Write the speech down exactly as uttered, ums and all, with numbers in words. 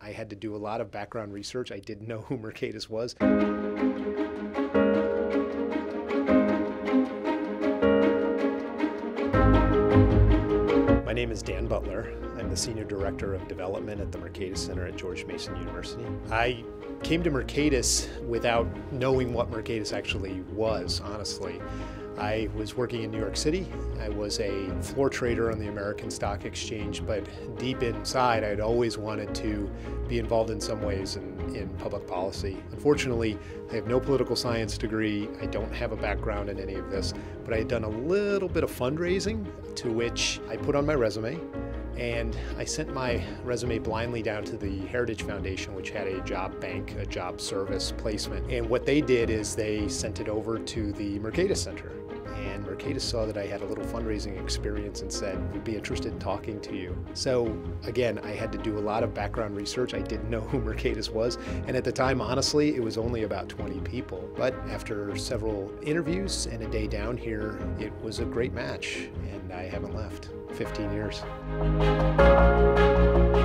I had to do a lot of background research. I didn't know who Mercatus was. My name is Dan Butler. I'm the Senior Director of Development at the Mercatus Center at George Mason University. I came to Mercatus without knowing what Mercatus actually was, honestly. I was working in New York City. I was a floor trader on the American Stock Exchange, but deep inside I'd always wanted to be involved in some ways in, in public policy. Unfortunately, I have no political science degree. I don't have a background in any of this, but I had done a little bit of fundraising, to which I put on my resume, and I sent my resume blindly down to the Heritage Foundation, which had a job bank, a job service placement. And what they did is they sent it over to the Mercatus Center. And Mercatus saw that I had a little fundraising experience and said, we'd be interested in talking to you. So again, I had to do a lot of background research. I didn't know who Mercatus was. And at the time, honestly, it was only about twenty people. But after several interviews and a day down here, it was a great match. And I haven't left. fifteen years.